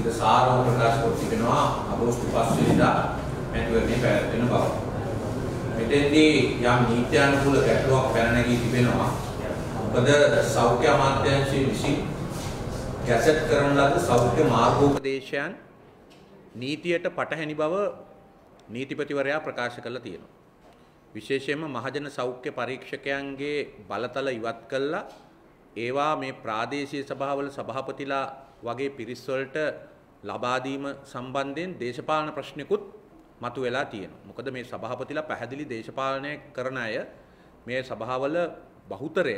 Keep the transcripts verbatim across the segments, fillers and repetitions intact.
ඊට සාරව ප්‍රකාශ කර තිබෙනවා අගෝස්තු පහ වෙනිදා මැතිවරණය පැවැත්වෙන බව. මෙතෙන්දී යම් නීත්‍යානුකූල ගැටලුවක් පැන නැගී තිබෙනවා. මොකද සෞඛ්‍ය අමාත්‍යාංශයේ විසින් ගැසට් කරන ලද සෞඛ්‍ය මාර්ගෝපදේශයන් නීතියට පටහැනි බව නීතිපතිවරයා ප්‍රකාශ කළා තියෙනවා. විශේෂයෙන්ම මහජන සෞඛ්‍ය පරීක්ෂකයන්ගේ බලතල ඉවත් කළා ඒවා මේ ප්‍රාදේශීය සභාවල සභාපතිලා වගේ පිරිස් වලට ලබා දීම සම්බන්ධයෙන් දේශපාලන ප්‍රශ්නිකුත් මතුවලා තියෙනවා. මොකද මේ සභාපතිලා පැහැදිලි දේශපාලනය කරන අය මේ සභාවල බහුතරය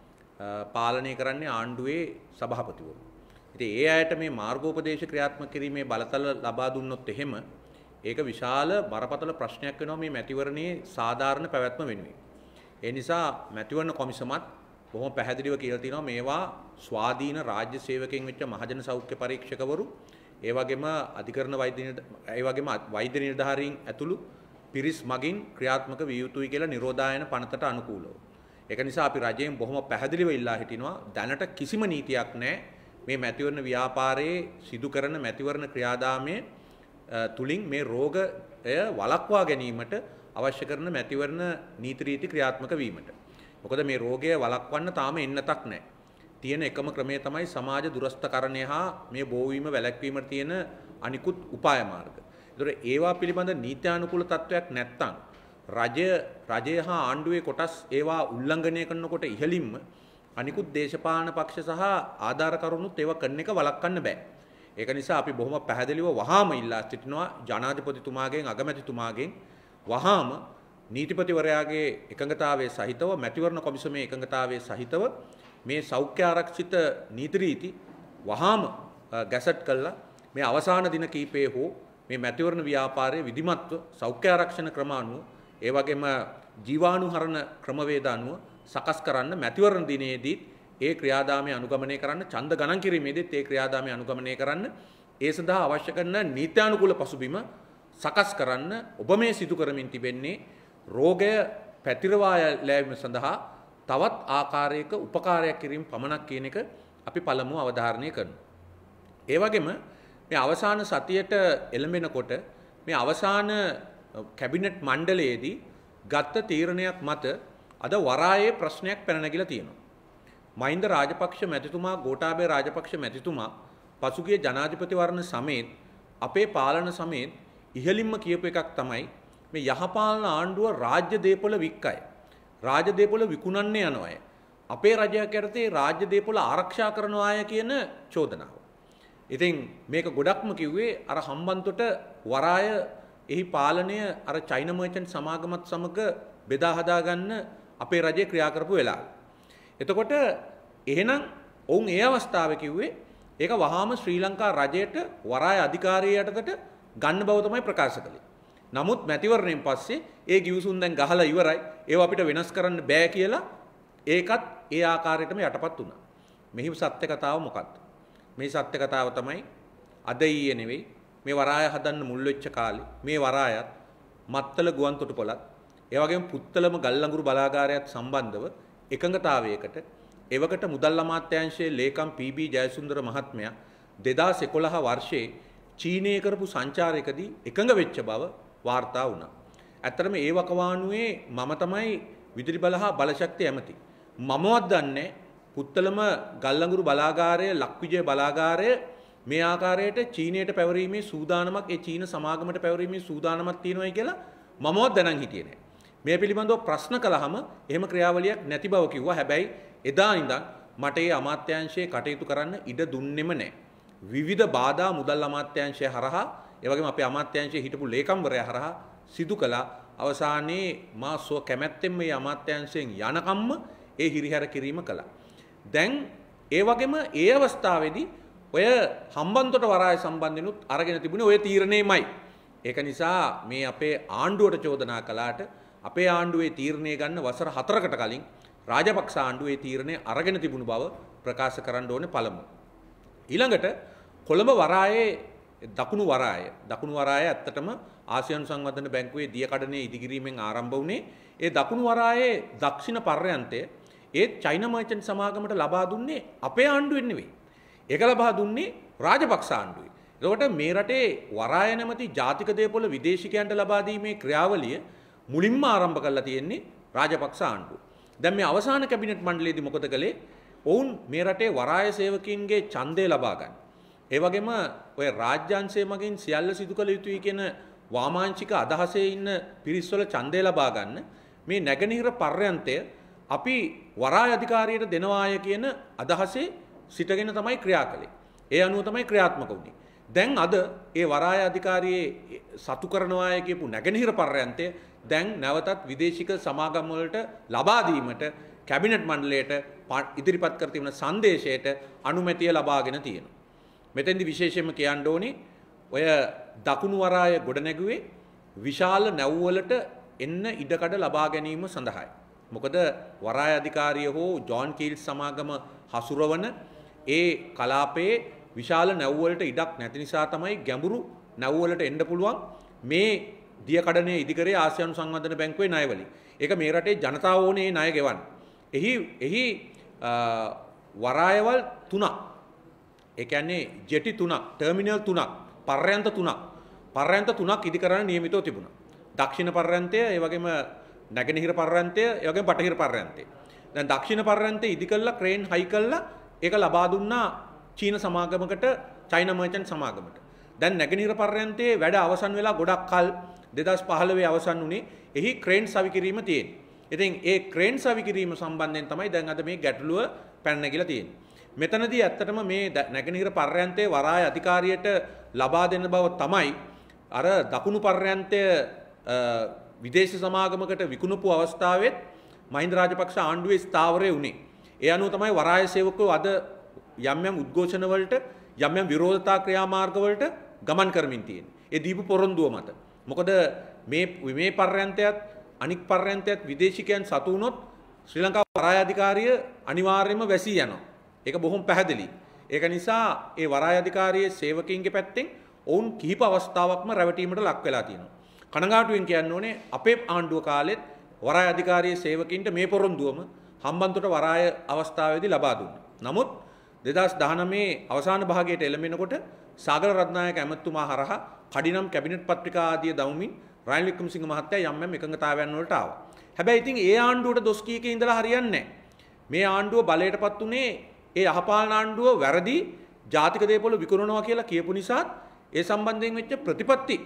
පාලනය කරන්නේ ආණ්ඩුවේ සභාපතිවරු. ඉතින් ඒ අයට මේ මාර්ගෝපදේශ ක්‍රියාත්මක කිරීමේ බලතල ලබා දුන්නොත් එහෙම ඒක විශාල බරපතල ප්‍රශ්නයක් වෙනවා මේ මැතිවරණයේ සාධාරණ පැවැත්ම වෙනුවෙන්. ඒ නිසා මැතිවරණ කොමිසමත් බොහොම පැහැදිලිව කියලා තිනවා මේවා ස්වාධීන රාජ්‍ය සේවකයන් වෙච්ච මහජන සෞඛ්‍ය පරීක්ෂකවරු ඒ වගේම අධිකරණ වෛද්‍ය ඒ වගේම වෛද්‍ය නිලධාරීන් ඇතුළු පිරිස් මගින් ක්‍රියාත්මක විය යුතුයි කියලා නිරෝධායන පනතට අනුකූලව. ඒක නිසා අපි රජයෙන් බොහොම පැහැදිලිව ඉල්ලා හිටිනවා දැනට කිසිම නීතියක් නැහැ මේ මැතිවරණ ව්‍යාපාරයේ සිදු කරන මැතිවරණ ක්‍රියාදාමයේ තුලින් මේ රෝගය වළක්වා ගැනීමට අවශ්‍ය කරන මැතිවරණ නීති රීති ක්‍රියාත්මක වීමට. මොකද මේ රෝගය වළක්වන්න තාම එන්නතක් නැහැ. තියෙන එකම ක්‍රමය තමයි සමාජ දුරස්ථකරණය හා මේ බෝවීම වැළැක්වීමට තියෙන අනිකුත් උපාය මාර්ග. ඒතර ඒවා පිළිබඳ නීත්‍යානුකූල තත්වයක් නැත්නම් රජය රජය හා ආණ්ඩුවේ කොටස් ඒවා උල්ලංඝනය කරනකොට ඉහළින්ම අනිකුත් දේශපාලන පක්ෂ සහ ආධාරකරුණුත් ඒවා කරන එක වළක්වන්න බෑ. ඒක නිසා අපි බොහොම පැහැදිලිව වහාම ඉල්ලා සිටිනවා ජනාධිපතිතුමාගෙන් අගමැතිතුමාගෙන් වහාම නීතිපතිවරයාගේ එකඟතාවයේ සහිතව මැතිවරණ කොමිසමේ එකඟතාවයේ සහිතව මේ සෞඛ්‍ය ආරක්ෂිත නීති රීති වහාම ගැසට් කළා මේ අවසාන දින කීපයේ හෝ මේ මැතිවරණ ව්‍යාපාරයේ විධිමත්ව සෞඛ්‍ය ආරක්ෂණ ක්‍රම අනුව ඒ වගේම ජීවාණුහරණ ක්‍රමවේද අනුව සකස් කරන්න මැතිවරණ දිනේදී ඒ ක්‍රියාදාමය අනුගමනය කරන්න ඡන්ද ගණන් කිරීමේදීත් ඒ ක්‍රියාදාමය අනුගමනය කරන්න ඒ සඳහා අවශ්‍ය කරන නීත්‍යානුකූල පසුබිම සකස් කරන්න ඔබ මේ සිදු කරමින් තිබෙන්නේ රෝගය පැතිරවා යෑම සඳහා තවත් ආකාරයක උපකාරයක් කිරීම පමණක් කියන එක අපි පළමුව අවධාරණය කරනවා. ඒ වගේම මේ අවසාන සතියට එළඹෙනකොට මේ අවසාන කැබිනට් මණ්ඩලයේදී ගත්ත තීරණයක් මත අද වරායේ ප්‍රශ්නයක් පැන නැගිලා තියෙනවා. මහින්ද රාජපක්ෂ මැතිතුමා ගෝඨාභය රාජපක්ෂ මැතිතුමා පසුගිය ජනාධිපතිවරණ සමේත් අපේ පාලන සමේත් ඉහළින්ම කියපු එකක් තමයි මේ යහපාලන ආණ්ඩුව රාජ්‍ය දේපොළ වික්කයි. රාජ්‍ය දේපොළ විකුණන්නේ යනවා අය. අපේ රජයක් යටතේ රාජ්‍ය දේපොළ ආරක්ෂා කරනවා අය කියන චෝදනාව. ඉතින් මේක ගොඩක්ම කිව්වේ අර හම්බන්තොට වරාය එහි පාලනය අර චයිනා මර්චන්ට් සමාගමත් සමග බෙදා හදා ගන්න අපේ රජය ක්‍රියා කරපු වෙලාව. එතකොට එහෙනම් ඔවුන් ඒ අවස්ථාවේ කිව්වේ ඒක වහාම ශ්‍රී ලංකා රජයට වරාය අධිකාරිය යටතට ගන්න බව තමයි ප්‍රකාශ කළේ. නමුත් මැතිවරණයෙන් පස්සේ ඒ ගිවිසුම් දැන් ගහලා ඉවරයි. ඒව අපිට වෙනස් කරන්න බෑ කියලා ඒකත් ඒ ආකාරයටම යටපත් වුණා. මෙහි සත්‍ය කතාව මොකක්ද? මේ සත්‍ය කතාව තමයි අද ඊයේ නෙවෙයි මේ වරාය හදන්න මුල් වෙච්ච කාලේ මේ වරායත් මත්තල ගුවන්තොටුපළත් ඒ වගේම පුත්තලම ගල්ලඟුරු බලාගාරයත් සම්බන්ධව එකඟතාවයකට එවකට මුදල් අමාත්‍යාංශයේ ලේකම් පී.බී. ජයසුන්දර මහත්මයා දෙදාස් එකොළහ වර්ෂයේ චීනයේ කරපු සංචාරයකදී එකඟ වෙච්ච බව වාර්තා වුණා. ඇත්තටම ඒ වකවානුවේ මම තමයි විදුලි බල හා බලශක්තිය ඇමති. මමවත් දන්නේ පුත්තලම ගල්ලඟුරු බලාගාරය ලක්විජය බලාගාරය මේ ආකාරයට චීනයට පැවරීමේ සූදානමක් ඒ චීන සමාගමට පැවරීමේ සූදානමක් තියෙනවායි කියලා මමවත් දැනන් හිටියේ නෑ. මේ පිළිබඳව ප්‍රශ්න කළාම එහෙම ක්‍රියාවලියක් නැති බව කිව්වා. හැබැයි එදා ඉඳන් මට ඒ අමාත්‍යාංශයේ කටයුතු කරන්න ඉඩ දුන්නෙම නෑ. විවිධ බාධා මුදල් අමාත්‍යාංශය හරහා ඒ වගේම අපේ අමාත්‍යාංශයේ හිටපු ලේකම්වරයා හරහා සිදු කළා. අවසානයේ මා සෝ කැමැත්තෙන් මේ අමාත්‍යාංශයෙන් යනකම්ම ඒ හිරිහැර කිරීම කළා. දැන් ඒ වගේම ඒ අවස්ථාවේදී ඔය හම්බන්තොට වරාය සම්බන්ධිනුත් අරගෙන තිබුණේ ඔය තීරණයමයි. ඒක නිසා මේ අපේ ආණ්ඩුවට චෝදනා කළාට අපේ ආණ්ඩුවේ තීරණය ගන්න වසර හතරකට කලින් රාජපක්ෂ ආණ්ඩුවේ තීරණය අරගෙන තිබුණු බව ප්‍රකාශ කරන්න ඕනේ පළමුව. ඊළඟට කොළඹ වරායේ දකුණු වරාය දකුණු වරාය ඇත්තටම ආසියානු සංවර්ධන බැංකුවේ දියකඩනේ ඉදිකිරීමෙන් ආරම්භ වුණේ. ඒ දකුණු වරායේ දක්ෂිණ පර්යන්තය ඒත් චයිනා මර්චන්ට් සමාගමට ලබා දුන්නේ අපේ ආණ්ඩුවෙන් නෙවෙයි. ඒක ලබා දුන්නේ රාජපක්ෂ ආණ්ඩුවේ. එතකොට මේ රටේ වරාය නැමැති ජාතික දේපොළ විදේශිකයන්ට ලබා දීමේ ක්‍රියාවලිය මුලින්ම ආරම්භ කරලා තියෙන්නේ රාජපක්ෂ ආණ්ඩුව. දැන් මේ අවසාන කැබිනට් මණ්ඩලයේදී මොකද කළේ? ඔවුන් මේ රටේ වරාය සේවකීන්ගේ ඡන්දය ලබා ගන්න. ඒ වගේම ඔය රාජ්‍යාංශය මගින් සියල්ල සිදු කළ යුතුයි කියන වාමාංශික අදහසේ ඉන්න පිරිස්වල ඡන්දය ලබා ගන්න මේ නැගෙනහිර පර්යන්තය අපි වරාය අධිකාරියට දෙනවාය කියන අදහසේ සිටගෙන තමයි ක්‍රියා කළේ. ඒ අනුව තමයි ක්‍රියාත්මක වුණේ. දැන් අද ඒ වරාය අධිකාරියේ සතු කරනවාය කියපු නැගෙනහිර පර්යන්තය දැන් නැවතත් විදේශික සමාගම් වලට ලබා දීමට කැබිනට් මණ්ඩලයට ඉදිරිපත් කර තිබෙන සංදේශයට අනුමැතිය ලබාගෙන තියෙනවා. මෙතෙන්දි විශේෂයෙන්ම කියන්න ඕනේ ඔය දකුණු වරාය ගොඩනැගුවේ විශාල නැව්වලට එන්න ඉඩකඩ ලබා ගැනීම සඳහායි. මොකද වරාය අධිකාරිය හෝ ජෝන් කීල්ස් සමාගම හසුරවන ඒ කලාපයේ විශාල නැව්වලට ඉඩක් නැති නිසා තමයි ගැඹුරු නැව්වලට එන්න පුළුවන් මේ දියකඩනේ ඉදිකරේ ආසියානු සංවර්ධන බැංකුවේ ණයවලින්. ඒක මේ රටේ ජනතාව ඕනේ ණය ගෙවන්න. එහි එහි වරායවල් තුනක්. ඒ කියන්නේ ජෙටි තුනක්, ටර්මිනල් තුනක්, පර්යන්ත තුනක්. පර්යන්ත තුනක් ඉදිකරන නියමිතව තිබුණා. දක්ෂිණ පර්යන්තය, ඒ වගේම නැගෙනහිර පර්යන්තය, ඒ වගේම බටහිර පර්යන්තය. දැන් දක්ෂිණ පර්යන්තය ඉදි කළා, ක්‍රේන් හයි කළා, ඒක ලබා දුන්නා චීන සමාගමකට, චයිනා මර්චන්ට් සමාගමට. දැන් නැගෙනහිර පර්යන්තයේ වැඩ අවසන් වෙලා ගොඩක් කල් දෙදහස් පහළොව අවසන් වුණේ. එහි ක්‍රේන් සවි කිරීම තියෙන්නේ. ඉතින් ඒ ක්‍රේන් සවි කිරීම සම්බන්ධයෙන් තමයි දැන් අද මේ ගැටලුව පැන නැගිලා තියෙන්නේ. මෙතනදී ඇත්තටම මේ නැගෙනහිර පර්යන්තයේ වරාය අධිකාරියට ලබා දෙන බව තමයි අර දකුණු පර්යන්තය විදේශ සමාගමකට විකුණපු අවස්ථාවෙත් මහින්ද රාජපක්ෂ ආණ්ඩුවේ ස්ථාවරය වුණේ. ඒ අනුව තමයි වරාය සේවකයෝ අද යම් යම් උද්ඝෝෂණ වලට, යම් යම් විරෝධතා ක්‍රියාමාර්ග වලට ගමන් කරමින් තියෙන්නේ. ඒ දීපු පොරොන්දුව මත. මොකද මේ මේ පර්යන්තයත් අනික් පර්යන්තයත් විදේශිකයන් සතු වුණොත් ශ්‍රී ලංකා වරාය අධිකාරිය අනිවාර්යයෙන්ම වැසී යනවා. ඒක බොහොම පැහැදිලි. ඒක නිසා ඒ වරාය අධිකාරියේ සේවකීන්ගේ පැත්තෙන් ඔවුන් කිහිප අවස්ථාවක්ම රැවටීමට ලක් වෙලා තියෙනවා. කනගාටුවෙන් කියන්න ඕනේ අපේ ආණ්ඩුව කාලෙත් වරාය අධිකාරියේ සේවකීන්ට මේ පොරොන්දුවම හම්බන්තොට වරාය අවස්ථාවේදී ලබා දුන්නා. නමුත් දෙදහස් දහනවය අවසාන භාගයට එළඹෙනකොට සාගර රත්නායක ඇමතුමා හරහා කඩිනම් කැබිනට් පත්‍රිකා ආදිය දවමින් රනිල් වික්‍රමසිංහ මහත්තයා යම් යම් එකඟතාවයන් වලට ආවා. හැබැයි ඉතින් ඒ ආණ්ඩුවට දොස් කී කී ඉඳලා හරියන්නේ නැහැ. මේ ආණ්ඩුව බලයටපත් උනේ ඒ යහපාලන ආණ්ඩුව වැරදි ජාතික දේපොළ විකුණනවා කියලා කියපු නිසාත් ඒ සම්බන්ධයෙන් වෙච්ච ප්‍රතිපත්ති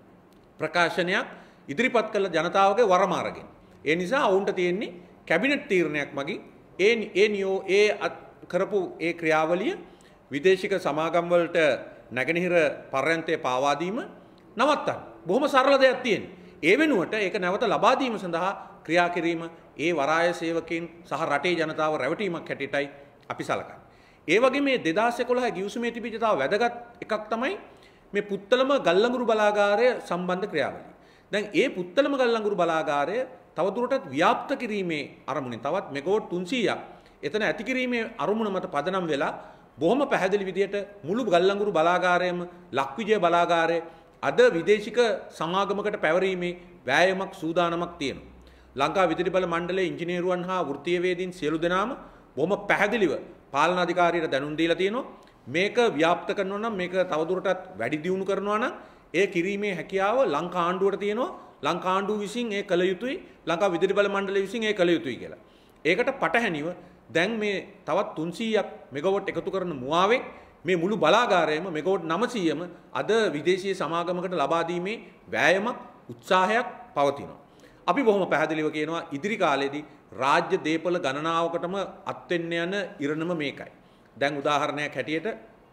ප්‍රකාශනයක් ඉදිරිපත් කළ ජනතාවගේ වරම අරගෙන. ඒ නිසා ඔවුන්ට තියෙන්නේ කැබිනට් තීරණයක් මගින් ඒ ඒ නියෝ ඒ කරපු ඒ ක්‍රියාවලිය විදේශික සමාගම් වලට නැගෙනහිර පර්යන්තයේ පාවා දීම නවත්තන්න. බොහොම සරල දෙයක් තියෙනවා. ඒ වෙනුවට ඒක නැවත ලබා දීම සඳහා ක්‍රියා කිරීම ඒ වරාය සේවකයන් සහ රටේ ජනතාව රැවටීමක් හැටියටයි අපි සලකන්නේ. ඒ වගේ මේ දෙදහස් එකොළහ ගිවිසුමේ තිබිච්ච තව වැදගත් එකක් තමයි මේ පුත්තලම ගල්ලඟුරු බලාගාරය සම්බන්ධ ක්‍රියාවලිය. දැන් ඒ පුත්තලම ගල්ලඟුරු බලාගාරය තවදුරටත් ව්‍යාප්ත කිරීමේ අරමුණෙන් තවත් මෙගාවොට් තුන්සීයක් එතන ඇති කිරීමේ අරමුණ මත පදනම් වෙලා බොහොම පැහැදිලි විදියට මුළු ගල්ලඟුරු බලාගාරයම ලක්විජය බලාගාරය අද විදේශික සමාගමකට පැවරීමේ වෑයමක් සූදානමක් තියෙනවා. ලංකා විදුලි බල මණ්ඩලයේ ඉංජිනේරුවන් හා වෘත්තීයවේදීන් සියලු දෙනාම බොහොම පැහැදිලිව පාලන අධිකාරියට දැනුම් දීලා තියෙනවා. මේක ව්‍යාප්ත කරනවා නම් මේක තවදුරටත් වැඩි දියුණු කරනවා නම් ඒ කිරීමේ හැකියාව ලංකා ආණ්ඩුවට තියෙනවා. ලංකා ආණ්ඩුව විසින් ඒ කළ යුතුයි. ලංකා විදුලි බල මණ්ඩලය විසින් ඒ කළ යුතුයි කියලා. ඒකට පටහැනිව දැන් මේ තවත් තුන්සීයක් මෙගාවොට් එකතු කරන මුවාවෙන් මේ මුළු බලාගාරයම මෙගාවොට් නවසීයම අද විදේශීය සමාගමකට ලබා දීමේ වෑයමක් උත්සාහයක් පවතිනවා. අපි බොහොම පැහැදිලිව කියනවා ඉදිරි කාලෙදී රාජ්‍ය දේපොළ ගණනාවකටම අත් වෙන්න යන ඉරණම මේකයි. දැන් උදාහරණයක් හැටියට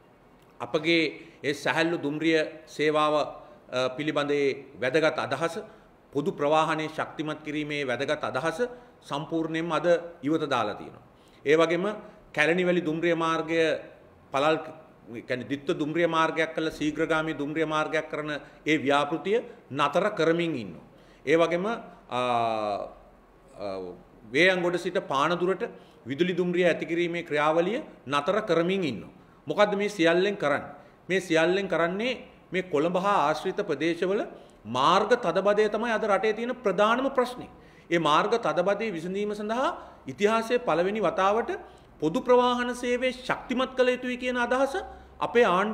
අපගේ ඒ සැහැල්ලු දුම්රිය සේවාව පිළිබඳේ වැදගත් අදහස පොදු ප්‍රවාහනයේ ශක්තිමත් කිරීමේ වැදගත් අදහස සම්පූර්ණයෙන්ම අද ඉවත දාලා තියෙනවා. ඒ වගේම කැලණිවැලි දුම්රිය මාර්ගය පළල් කියන්නේ ද්විත්ව දුම්රිය මාර්ගයක් කළ ශීඝ්‍රගාමී දුම්රිය මාර්ගයක් කරන ඒ ව්‍යාපෘතිය නතර කරමින් ඉන්නවා. ඒ වගේම වේයන්ගොඩ සිට පානදුරට විදුලි දුම්රිය ඇති කිරීමේ ක්‍රියාවලිය නතර කරමින් ඉන්නවා. මොකද්ද මේ සියල්ලෙන් කරන්නේ? මේ සියල්ලෙන් කරන්නේ මේ කොළඹ හා ආශ්‍රිත ප්‍රදේශවල මාර්ග තදබදය තමයි අද රටේ තියෙන ප්‍රධානම ප්‍රශ්නේ. ඒ මාර්ග තදබදයේ විසඳීම සඳහා ඉතිහාසයේ පළවෙනි වතාවට පොදු ප්‍රවාහන සේවය ශක්තිමත් කළ යුතුයි කියන අදහස අපේ ආණ්ඩුවෙන්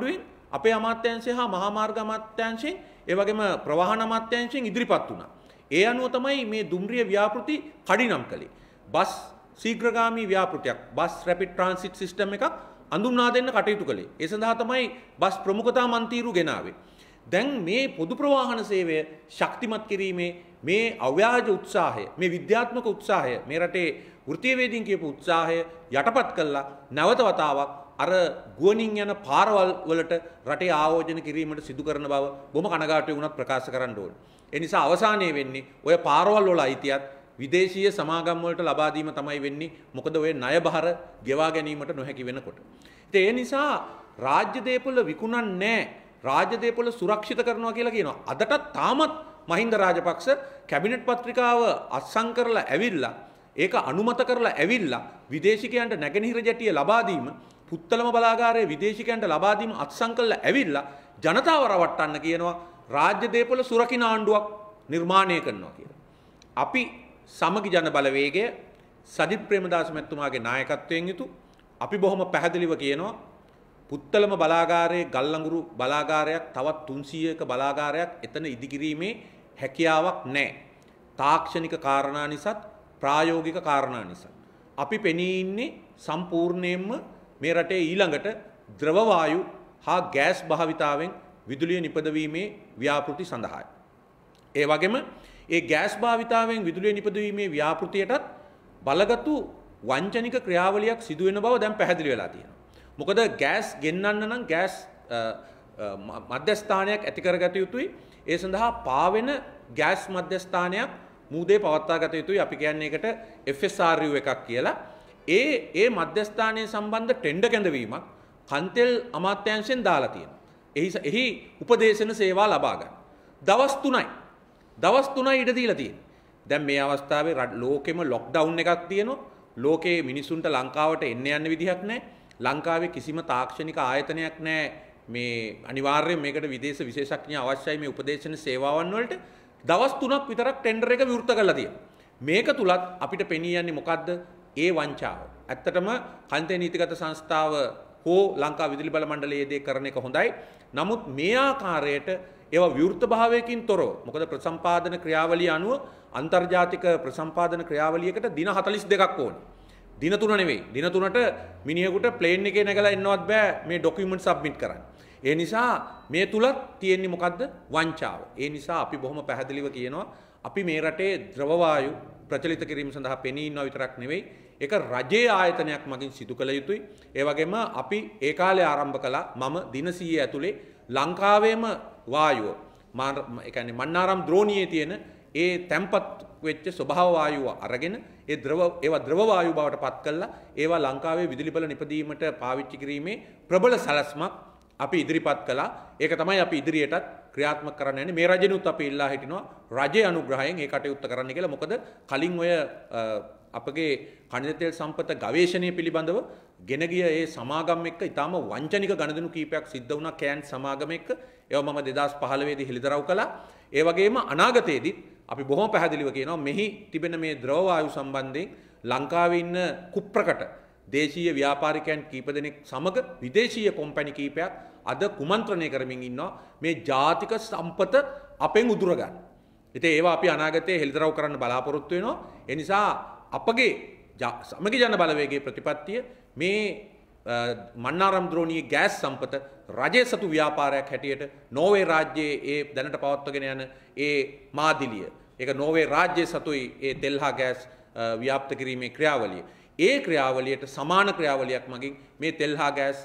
අපේ අමාත්‍යාංශය හා මහා මාර්ග අමාත්‍යාංශයෙන් ඒ වගේම ප්‍රවාහන අමාත්‍යාංශයෙන් ඉදිරිපත් වුණා. ඒ අනුව තමයි මේ දුම්රිය ව්‍යාපෘති කඩිනම් කළේ. බස් ශීඝ්‍රගාමී ව්‍යාපෘතියක් බස් රැපිඩ් ට්‍රාන්සිට් සිස්ටම් එකක් අඳුන්වා දෙන්න කටයුතු කළේ. ඒ සඳහා තමයි බස් ප්‍රමුඛතා මන්තිරු ගෙනාවේ. දැන් මේ පොදු ප්‍රවාහන සේවය ශක්තිමත් කිරීමේ මේ අව්‍යාජ උත්සාහය, මේ විද්‍යාත්මක උත්සාහය, මේ රටේ වෘත්තීයවේදීන් කියපු උත්සාහය යටපත් කළා නැවත වතාවක් අර ගුවනින් යන පාරවල් වලට රටේ ආයෝජන කිරීමට සිදු කරන බව බොහොම කනගාටුයි වුණත් ප්‍රකාශ කරන්න ඕනේ. ඒ නිසා අවසානයේ වෙන්නේ ඔය පාරවල් වල අයිතියත් විදේශීය සමාගම් වලට ලබා දීම තමයි වෙන්නේ. මොකද ඔය ණය බහර ගෙවා ගැනීමට නොහැකි වෙනකොට. ඉතින් ඒ නිසා රාජ්‍ය දේපොළ විකුණන්නේ නැහැ. රාජ්‍ය දේපොළ සුරක්ෂිත කරනවා කියලා කියනවා. අදටත් තාමත් මහින්ද රාජපක්ෂ කැබිනට් පත්‍රිකාව අත්සන් කරලා ඇවිල්ලා ඒක අනුමත කරලා ඇවිල්ලා විදේශිකයන්ට නැගෙනහිර ජැටිය ලබා දීම පුත්තලම බලාගාරයේ විදේශිකයන්ට ලබා දීම අත්සන් කරලා ඇවිල්ලා ජනතාව රවට්ටන්න කියනවා රාජ්‍ය දේපොළ සුරකින්න ආණ්ඩුවක් නිර්මාණය කරනවා කියලා. අපි සමගි ජන බලවේගය සජිත් ප්‍රේමදාස මැතිතුමාගේ නායකත්වයෙන් යුතු අපි බොහොම පැහැදිලිව කියනවා පුත්තලම බලාගාරයේ ගල්ලඟුරු බලාගාරයක් තවත් තුන්සීයක බලාගාරයක් එතන ඉදිකිරීමේ හැකියාවක් නැහැ. තාක්ෂණික කාරණා නිසාත් ප්‍රායෝගික කාරණා නිසා. අපි පෙනී ඉන්නේ සම්පූර්ණයෙන්ම මේ රටේ ඊළඟට ද්‍රව වායු හා ගෑස් භාවිතාවෙන් විදුලිය නිපදවීමේ ව්‍යාපෘති සඳහායි. ඒ වගේම ඒ ගෑස් භාවිතාවෙන් විදුලිය නිපදවීමේ ව්‍යාපෘතියටත් බලගතු වංචනික ක්‍රියාවලියක් සිදු වෙන බව දැන් පැහැදිලි වෙලා තියෙනවා. මොකද ගෑස් ගෙන්නන්න නම් ගෑස් මධ්‍යස්ථානයක් ඇති කරගත යුතුයි. ඒ සඳහා පාවෙන ගෑස් මධ්‍යස්ථානයක් මූදේ පවත්වා ගත යුතුයි. අපි කියන්නේ ඒකට එෆ් එස් ආර් යූ එකක් කියලා. ඒ ඒ මධ්‍යස්ථානයේ සම්බන්ධ ටෙන්ඩර් කැඳවීමක් කන්තෙල් අමාත්‍යාංශයෙන් දාලා තියෙනවා. එහි එහි උපදේශන සේවා ලබා ගන්න. දවස් තුනයි. දවස් තුනයි ඉඩ දීලා තියෙනවා. දැන් මේ අවස්ථාවේ ලෝකෙම ලොක්ඩවුන් එකක් තියෙනවා. ලෝකයේ මිනිසුන්ට ලංකාවට එන්න යන්න විදිහක් නැහැ. ලංකාවේ කිසිම තාක්ෂණික ආයතනයක් නැහැ. මේ අනිවාර්යයෙන් මේකට විදේශ විශේෂඥ අවශ්‍යයි මේ උපදේශන සේවාවන් වලට. දවස් තුනක් විතරක් ටෙන්ඩර් එක විවෘත කරලා තියෙනවා. මේක තුලත් අපිට පෙනී යන්නේ මොකද්ද? ඒ වංචාව. ඇත්තටම කන්තේ නීතිගත සංස්ථාව හෝ ලංකා විදුලි බල මණ්ඩලයේ දේ කරන එක හොඳයි. නමුත් මේ ආකාරයට ඒවා විවෘත භාවයකින් තොරව. මොකද ප්‍රසම්පාදන ක්‍රියාවලිය අනුව අන්තර්ජාතික ප්‍රසම්පාදන ක්‍රියාවලියකට දින හතළිස් දෙකක් ඕනේ. දින තුන නෙවෙයි. දින තුනට මිනිහෙකුට ප්ලේන් එකේ නැගලා එන්නවත් බෑ මේ ඩොකියුමන්ට් සබ්මිට් කරන්න. ඒ නිසා මේ තුලත් තියෙන්නේ මොකද්ද? වංචාව. ඒ නිසා අපි බොහොම පැහැදිලිව කියනවා අපි මේ රටේ ද්‍රව වායු ප්‍රචලිත කිරීම සඳහා පෙනී ඉන්නවා විතරක් නෙවෙයි ඒක රජයේ ආයතනයක් මගින් සිදු කළ යුතුයි. ඒ වගේම අපි ඒ කාලේ ආරම්භ කළා මම දින සීය ඇතුලේ ලංකාවේම වායුව ඒ කියන්නේ මන්නාරම් ද්‍රෝණියේ තියෙන ඒ තැම්පත් වෙච්ච ස්වභාව වායුව අරගෙන ඒ ද්‍රව ඒවා ද්‍රව වායු බවට පත් කළා ඒවා ලංකාවේ විදුලි බල නිපදීමට පාවිච්චි කිරීමේ ප්‍රබල සැලැස්මක් අපි ඉදිරිපත් කළා. ඒක තමයි අපි ඉදිරියටත් ක්‍රියාත්මක කරන්න යන්නේ. මේ රජෙනුත් අපි ඉල්ලා හිටිනවා රජයේ අනුග්‍රහයෙන් ඒ කටයුත්ත කරන්න කියලා. මොකද කලින් ඔය අපගේ කණිද තෙල් සම්පත ගවේෂණය පිළිබඳව ගෙන ගිය ඒ සමාගම් එක්ක ඊටාම වංචනික ගණදෙනු කීපයක් සිද්ධ වුණා කෑන් සමාගම එක්ක. ඒවා මම දෙදාස් පහළොව දී හෙළිදරව් කළා. ඒ වගේම අනාගතයේදී අපි බොහොම පැහැදිලිව කියනවා මෙහි තිබෙන මේ ද්‍රව වායු සම්බන්ධයෙන් ලංකාවේ ඉන්න කුප්‍රකට දේශීය ව්‍යාපාරිකයන් කීප දෙනෙක් සමග විදේශීය කොම්පැනි කීපයක් අද කුමන්ත්‍රණය කරමින් ඉන්නවා මේ ජාතික සම්පත අපෙන් උදුර ගන්න. ඉතින් ඒවා අපි අනාගතයේ හෙළිදරව් කරන්න බලාපොරොත්තු වෙනවා. ඒ නිසා අපගේ සමගි ජන බලවේගයේ ප්‍රතිපත්තිය මේ මන්නාරම් ද්‍රෝණියේ ගෑස් සම්පත රජයේ සතු ව්‍යාපාරයක් හැටියට නෝර්වේ රාජ්‍යයේ ඒ දැනට පවත්වගෙන යන ඒ මාදිලිය. ඒක නෝර්වේ රාජ්‍යයේ සතුයි ඒ තෙල් හා ගෑස් ව්‍යාප්ත කිරීමේ ක්‍රියාවලිය. ඒ ක්‍රියාවලියට සමාන ක්‍රියාවලියක් මගින් මේ තෙල් හා ගෑස්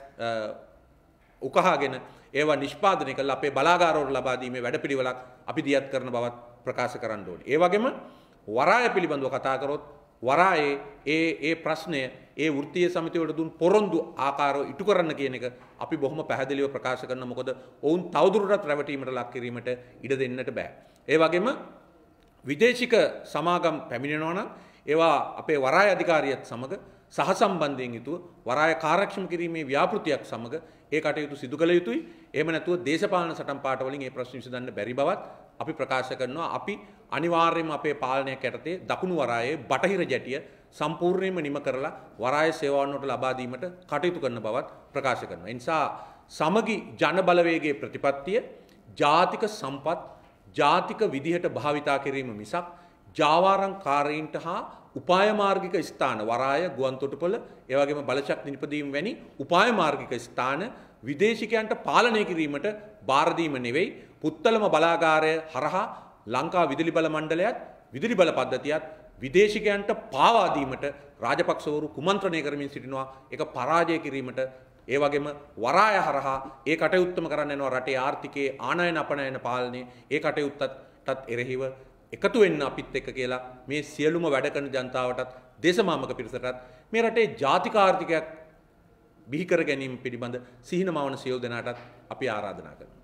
උකහාගෙන ඒවා නිෂ්පාදනය කළ අපේ බලාගාරවල ලබා දීමේ වැඩපිළිවෙලක් අපි දියත් කරන බවත් ප්‍රකාශ කරන්න ඕනේ. ඒ වගේම වරාය පිළිබඳව කතා කරොත් වරායේ ඒ ඒ ප්‍රශ්නය ඒ වෘත්තීය සමිතියට දුන් පොරොන්දු ආකාරව ඉටු කරන්න කියන එක අපි බොහොම පැහැදිලිව ප්‍රකාශ කරන මොකද ඔවුන් තවදුරටත් රැවටීමට ලක් කිරීමට ඉඩ දෙන්නට බෑ. ඒ වගේම විදේශික සමාගම් පැමිණෙනවා නම් ඒවා අපේ වරාය අධිකාරියත් සමග සහසම්බන්ධයෙන් යුතුව වරාය කාර්යක්ෂම කිරීමේ ව්‍යාපෘතියක් සමග ඒ කටයුතු සිදු කළ යුතුයි. එහෙම නැතුව දේශපාලන සටන් පාට වලින් මේ ප්‍රශ්න විසඳන්න බැරි බවත් අපි ප්‍රකාශ කරනවා. අපි අනිවාර්යයෙන්ම අපේ පාලනයක් යටතේ දකුණු වරායේ බටහිර ජැටිය සම්පූර්ණයෙන්ම නිම කරලා වරාය සේවාවන් වලට ලබා දීමට කටයුතු කරන බවත් ප්‍රකාශ කරනවා. ඒ නිසා සමගි ජන බලවේගයේ ප්‍රතිපත්තිය ජාතික සම්පත් ජාතික විදිහට භාවිතා කිරීම මිසක් ජාවාරම්කාරීන්ට හා උපාය මාර්ගික ස්ථාන වරාය ගුවන් තොටුපළ ඒ වගේම බලශක්ති නිපදවීම වැනි උපාය මාර්ගික ස්ථාන විදේශිකයන්ට පාලනය කිරීමට බාර දීම නෙවෙයි පුත්තලම බලාගාරය හරහා ලංකා විදුලි බල මණ්ඩලයත් විදුලි බල පද්ධතියත් විදේශිකයන්ට පාවා දීමට රාජපක්ෂවරු කුමන්ත්‍රණය කරමින් සිටිනවා ඒක පරාජය කිරීමට ඒ වගේම වරාය හරහා ඒ කටයුත්තම කරන්න යනවා රටේ ආර්ථිකයේ ආනයන අපනයන පාලනය ඒ කටයුත්තටත් එරෙහිව එකතු වෙන්න අපිත් එක්ක කියලා මේ සියලුම වැඩ කරන ජනතාවටත් දේශමාමක පිරිසටත් මේ රටේ ජාතික ආර්ථිකයක් බිහි කර ගැනීම පිළිබඳ සිහින මවන සියලු දෙනාටත් අපි ආරාධනා කරනවා.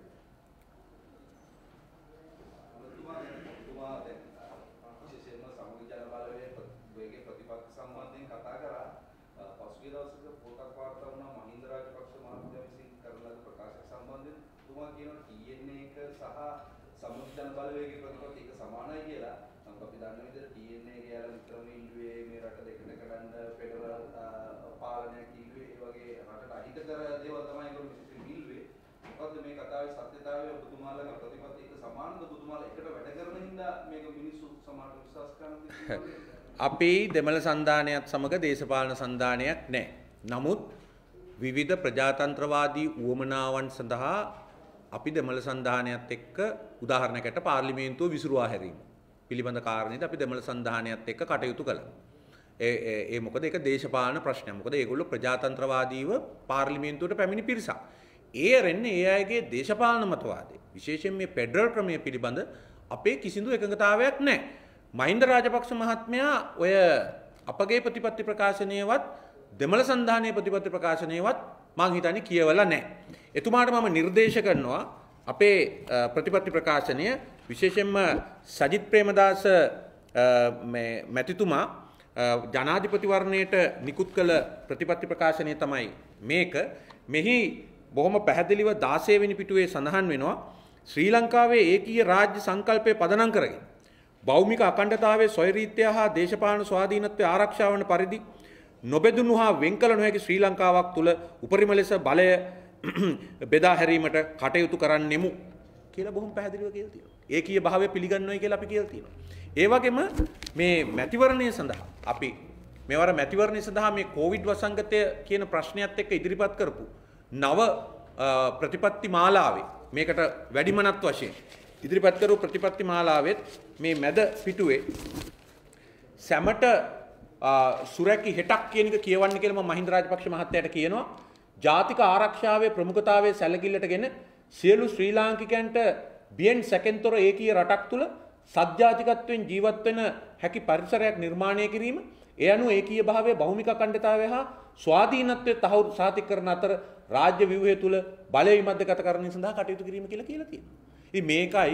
අපි දෙමළ සන්ධානයත් සමග දේශපාලන සන්ධානයක් නැහැ. නමුත් විවිධ ප්‍රජාතන්ත්‍රවාදී උවමනාවන් සඳහා අපි දෙමළ සන්ධානයත් එක්ක උදාහරණයකට පාර්ලිමේන්තුව විසිරුවා හැරීම පිළිබඳ කාරණේද අපි දෙමළ සන්ධානයත් එක්ක කටයුතු කළා. ඒ ඒ මොකද ඒක දේශපාලන ප්‍රශ්නයක්. මොකද ඒගොල්ලෝ ප්‍රජාතන්ත්‍රවාදීව පාර්ලිමේන්තුවට පැමිණි පිරිසක්. ඒ රෙන්නේ ඒ අයගේ දේශපාලන මතවාදය. විශේෂයෙන් මේ ෆෙඩරල් ක්‍රමය පිළිබඳ අපේ කිසිදු එකඟතාවයක් නැහැ. මහින්ද රාජපක්ෂ මහත්මයා ඔය අපගේ ප්‍රතිපත්ති ප්‍රකාශනයේවත් දෙමළ සන්ධානයේ ප්‍රතිපත්ති ප්‍රකාශනයේවත් මම හිතන්නේ කියවලා නැහැ. එතුමාට මම නිර්දේශ කරනවා අපේ ප්‍රතිපත්ති ප්‍රකාශනය විශේෂයෙන්ම සජිත් ප්‍රේමදාස මේ මැතිතුමා ජනාධිපතිවරණයට නිකුත් කළ ප්‍රතිපත්ති ප්‍රකාශනය තමයි මේක. මෙහි බොහොම පැහැදිලිව දාසය වෙනි පිටුවේ සඳහන් වෙනවා ශ්‍රී ලංකාවේ ඒකීය රාජ්‍ය සංකල්පය පදනම් කරගෙන භෞමික අඛණ්ඩතාවයේ ස්වෛරීත්වය හා දේශපාලන ස්වාධීනත්වය ආරක්ෂා වන පරිදි නොබෙදුණු හා වෙන් කළ නොහැකි ශ්‍රී ලංකාවක් තුල උපරිම ලෙස බලය බෙදා හැරීමට කටයුතු කරන්නෙමු කියලා බොහොම පැහැදිලිව කියලා තියෙනවා. ඒකීය භාවය පිළිගන්නවයි කියලා අපි කියලා තියෙනවා. ඒ වගේම මේ මැතිවරණය සඳහා අපි මේවර මැතිවරණය සඳහා මේ කොවිඩ් වසංගතය කියන ප්‍රශ්නයත් එක්ක ඉදිරිපත් කරපු නව ප්‍රතිපත්ති මාලාවේ මේකට වැඩිමනත් වශයෙන් ඉදිරිපත් කරපු ප්‍රතිපත්ති මාලාවෙත් මේ මැද පිටුවේ සැමට සුරැකි හෙටක් කියන එක කියවන්න කියලා මම මහින්ද රාජපක්ෂ මහත්තයාට කියනවා. ජාතික ආරක්ෂාවේ ප්‍රමුඛතාවයේ සැලකිල්ලටගෙන සියලු ශ්‍රී ලාංකිකයන්ට බියෙන් සැකෙන්තොර ඒකීය රටක් තුල සත්‍යාතිකත්වයෙන් ජීවත් වෙන හැකි පරිසරයක් නිර්මාණය කිරීම ඒ අනුව ඒකීය භාවයේ බහුමික අඛණ්ඩතාවය හා ස්වාධීනත්වයේ තහවුරු සාතික කරන අතර රාජ්‍ය ව්‍යුහය තුල බලය විමධ්‍යගත කරණය සඳහා කටයුතු කිරීම කියලා කියලා තියෙනවා. ඉතින් මේකයි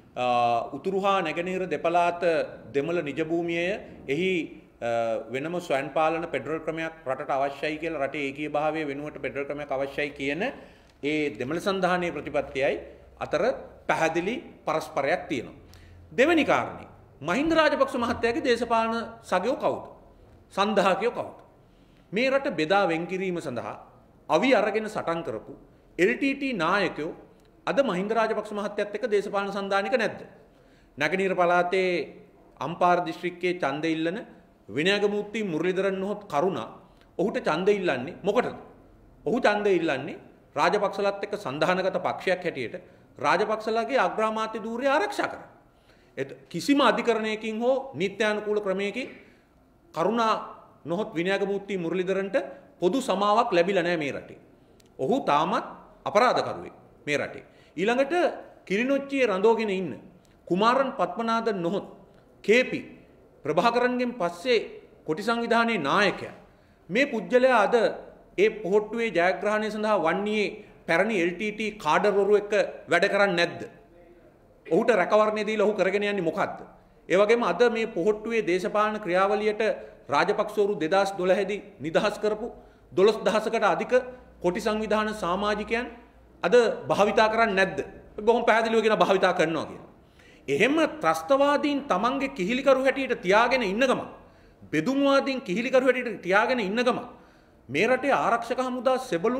උතුරු හා නැගෙනහිර දෙපළාත දෙමළ නිජ භූමියය එහි වෙනම ස්වයං පාලන ෆෙඩරල් ක්‍රමයක් රටට අවශ්‍යයි කියලා රටේ ඒකීය භාවය වෙනුවට ෆෙඩරල් ක්‍රමයක් අවශ්‍යයි කියන ඒ දෙමළ සන්ධානයේ ප්‍රතිපත්තියයි අතර පැහැදිලි පරස්පරයක් තියෙනවා. දෙවෙනි කාරණේ මහින්ද රාජපක්ෂ මහත්තයාගේ දේශපාලන සගයෝ කවුද? සන්ධාකයෝ කවුද? මේ රට බෙදා වෙන් කිරීම සඳහා අවි අරගෙන සටන් කරපු එල් ටී ටී නායකයෝ අද මහින්ද රාජපක්ෂ මහත්තයත් එක්ක දේශපාලන සන්ධානික නැද්ද? නැගෙනහිර පළාතේ අම්පාර දිස්ත්‍රික්කයේ ඡන්දෙ ඉල්ලන විනයගමූර්ති මුරලිදරන් නොහොත් කරුණා ඔහුට ඡන්දෙ ඉල්ලන්නේ මොකටද? ඔහු ඡන්දෙ ඉල්ලන්නේ රාජපක්ෂලත් එක්ක සන්ධානගත පක්ෂයක් හැටියට රාජපක්ෂලාගේ අග්‍රාමාත්‍ය ධූරය ආරක්ෂා කරන්න. කිසිම අධිකරණයකින් හෝ නිත්‍යානුකූල ක්‍රමයකින් කරුණා නොහොත් විනයගමූර්ති මුරලිදරන්ට පොදු සමාවක් ලැබිලා නැහැ මේ රටේ. ඔහු තාමත් අපරාධකරුවෙක් මේ රටේ. ඊළඟට කිරිනොච්චියේ රඳෝගෙන ඉන්න කුමාරන් පත්මනාදන් නොහොත් කේපි ප්‍රභාකරන්ගෙන් පස්සේ කොටි සංවිධානයේ නායකයා මේ පුජ්‍යලයා අද ඒ පොහොට්ටුවේ ජයග්‍රහණය සඳහා වන්නේ පැරණි එල් ටී ටී කාඩර්වරු එක්ක වැඩ කරන්නේ නැද්ද? ඔහුට රැකවරණය දීලා ඔහු කරගෙන යන්නේ මොකද්ද? ඒ වගේම අද මේ පොහොට්ටුවේ දේශපාලන ක්‍රියාවලියට රාජපක්ෂවරු දෙදාස් දොළහ දී නිදහස් කරපු දොළොස් දහසකට අධික කොටි සංවිධාන සමාජිකයන් අද භාවිතා කරන්නේ නැද්ද? බොහොම පැහැදිලිව කියන භාවිතා කරනවා කියන. එහෙම ත්‍රස්තවාදීන් තමන්ගේ කිහිලිකරු හැටියට තියාගෙන ඉන්න ගම බෙදුම්වාදීන් කිහිලිකරු හැටියට තියාගෙන ඉන්න ගම මේ රටේ ආරක්ෂක හමුදා සෙබළුන්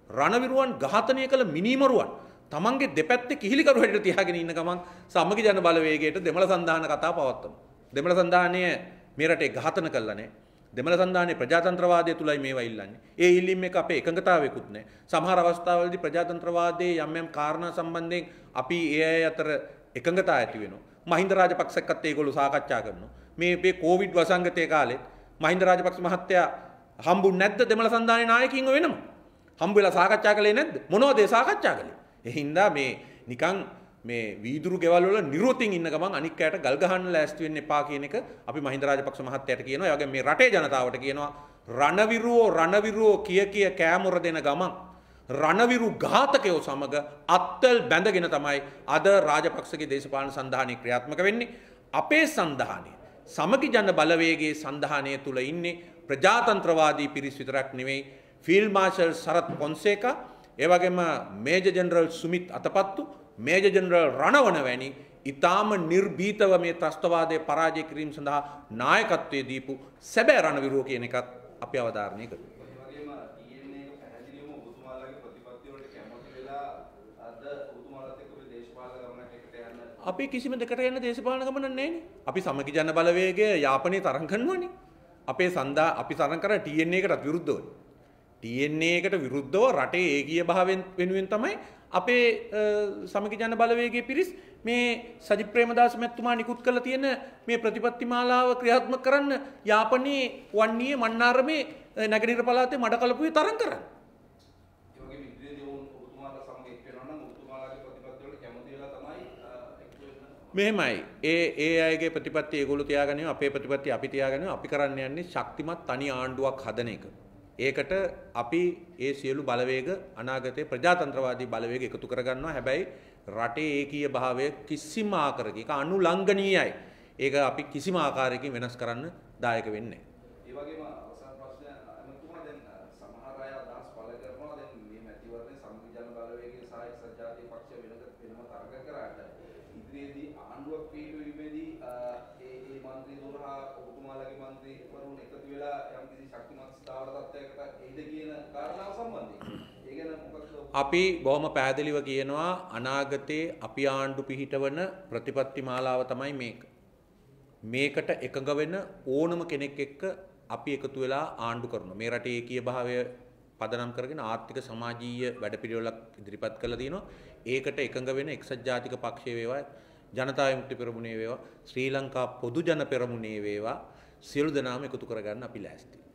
රණවිරුවන් ඝාතනය කළ මිනිමරුවන් තමන්ගේ දෙපැත්තේ කිහිලිකරු හැටියට තියාගෙන ඉන්න ගමන් සමගි ජන බලවේගයට දෙමළ සන්ධාන කතා පවත්වමු. දෙමළ සන්ධානය මේ රටේ ඝාතන කළා නේ. දෙමළ සන්ධානයේ ප්‍රජාතන්ත්‍රවාදය තුලයි මේවා ඉල්ලන්නේ. ඒ ඉල්ලීම් එක අපේ එකඟතාවයකුත් නැහැ. සමහර අවස්ථාවලදී ප්‍රජාතන්ත්‍රවාදයේ යම් යම් කාරණා සම්බන්ධයෙන් අපි ඒ අය අතර එකඟතාව ඇති වෙනවා. මහින්ද රාජපක්ෂකත් ඒගොල්ලෝ සාකච්ඡා කරනවා. මේ මේ කොවිඩ් වසංගතයේ කාලෙත් මහින්ද රාජපක්ෂ මහත්තයා හම්බුනේ නැද්ද දෙමළ සන්ධානයේ නායකයින්ව වෙනම? හම්බ වෙලා සාකච්ඡා කළේ නැද්ද? මොනවද ඒ සාකච්ඡා කළේ? ඒ හින්දා මේ නිකන් මේ වීදුරු ගෙවල් වල නිරෝතින් ඉන්න ගමන් අනික් අයට ගල් ගහන්න ලෑස්ති වෙන්න එපා කියන එක අපි මහින්ද රාජපක්ෂ මහත්තයාට කියනවා. ඒ වගේම මේ රටේ ජනතාවට කියනවා රණවිරුවෝ රණවිරුවෝ කිය කිය කෑමොර දෙන ගමන් රණවිරු ඝාතකයෝ සමග අත්තල් බැඳගෙන තමයි අද රාජපක්ෂගේ දේශපාලන සන්ධානය ක්‍රියාත්මක වෙන්නේ. අපේ සන්ධානය සමගි ජන බලවේගයේ සන්ධානය තුල ඉන්නේ ප්‍රජාතන්ත්‍රවාදී පිරිස් විතරක් නෙවෙයි. ෆීල්ඩ් මාර්ෂල් සරත් පොන්සේකා, ඒ වගේම major general Sumith Athapaththu, major general Ranawana වැනි ඊටාම නිර්භීතව මේ ත්‍රස්තවාදයේ පරාජය කිරීම සඳහා නායකත්වයේ දීපු සැබෑ රණවිරුවෝ කියන එකත් අපි අවධාරණය කරමු. අපි කිසිම දෙකට යන දේශපාලන ගමනක් නැහැ නේ. අපි සමගි ජන බලවේගය යාපනයේ තරම් කරනවනේ. අපේ සන්දා අපි තරම් කර ටී එන් ඒකටත් විරුද්ධවනේ. ටී එන් ඒකට විරුද්ධව රටේ ඒකීය භාවයෙන් වෙනුවෙන් තමයි අපේ සමගි ජන බලවේගයේ පිරිස් මේ සජිත් ප්‍රේමදාස මැතිතුමා නිකුත් කළ තියෙන මේ ප්‍රතිපත්ති මාලාව ක්‍රියාත්මක කරන්න යාපනයේ වන්නී මන්නාරමේ නැගෙනහිර පළාතේ මඩකලපුවේ තරම් කරන්නේ. මෙහෙමයි ඒ ඒ අයගේ ප්‍රතිපත්ති ඒගොල්ලෝ තියාගන්නවා, අපේ ප්‍රතිපත්ති අපි තියාගන්නවා. අපි කරන්න යන්නේ ශක්තිමත් තනි ආණ්ඩුවක් හදන එක. ඒකට අපි ඒ සියලු බලවේග අනාගතයේ ප්‍රජාතන්ත්‍රවාදී බලවේග එකතු කරගන්නවා. හැබැයි රටේ ඒකීය භාවය කිසිම ආකාරයක ඒක අනුලංඝනීයයි. ඒක අපි කිසිම ආකාරයකින් වෙනස් කරන්න දායක වෙන්නේ නැහැ. ඒ වගේම අවසාන ප්‍රශ්නය අනුතුමා දැන් සමහර අය අදහස් පළ කරනවා දැන් මේ මැතිවරණයේ සමගි ජන බලවේගයේ සහ එක්සත් ජාතික පක්ෂය වෙනද වෙනම තරඟ කරාට ඉදිරියේදී ආණ්ඩුවක් පිටුවීමේදී ඒ ඒ മന്ത്രി දොරහා ඔබතුමාලගේ മന്ത്രി වරුන් එකතු වෙලා යම්කිසි ශක්තිමත් ස්ථාවර තත්ත්වයකට එයිද කියන කාරණාව සම්බන්ධයෙන් ඒ ගැන මොකක්ද අපි බොහොම පැහැදිලිව කියනවා අනාගතයේ අපි ආණ්ඩු පිහිටවන ප්‍රතිපත්ති මාලාව තමයි මේක. මේකට එකඟ වෙන ඕනම කෙනෙක් එක්ක අපි එකතු වෙලා ආණ්ඩු කරනවා. මේ රටේ ඒකීය භාවය පදනම් කරගෙන ආර්ථික සමාජීය වැඩපිළිවෙලක් ඉදිරිපත් කළා දිනවා. ඒකට එකඟ වෙන එක්සත් ජාතික පක්ෂය වේවා, ජනතා විමුක්ති පෙරමුණේ වේවා, ශ්‍රී ලංකා පොදු ජන පෙරමුණේ වේවා සියලු දෙනාම එකතු කරගන්න අපි ලෑස්තියි.